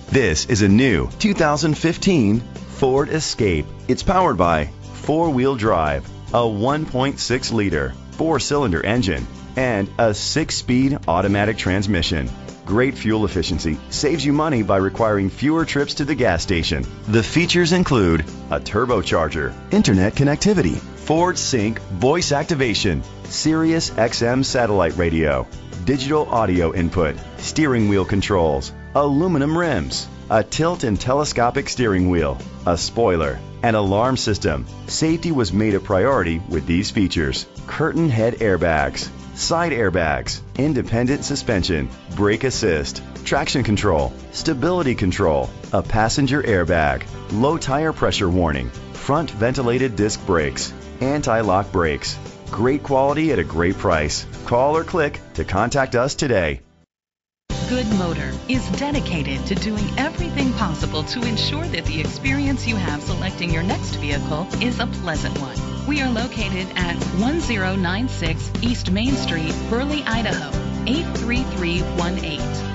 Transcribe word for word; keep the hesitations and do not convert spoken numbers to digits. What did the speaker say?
This is a new two thousand fifteen Ford Escape. It's powered by four-wheel drive, a one point six liter four-cylinder engine, and a six-speed automatic transmission. Great fuel efficiency saves you money by requiring fewer trips to the gas station. The features include a turbocharger, internet connectivity, Ford Sync voice activation, Sirius X M satellite radio, digital audio input, steering wheel controls, aluminum rims, a tilt and telescopic steering wheel, a spoiler, an alarm system. Safety was made a priority with these features: curtain head airbags, side airbags, independent suspension, brake assist, traction control, stability control, a passenger airbag, low tire pressure warning, front ventilated disc brakes, anti-lock brakes. Great quality at a great price. Call or click to contact us today. Good Motor is dedicated to doing everything possible to ensure that the experience you have selecting your next vehicle is a pleasant one. We are located at one zero nine six East Main Street, Burley, Idaho, eight three three one eight.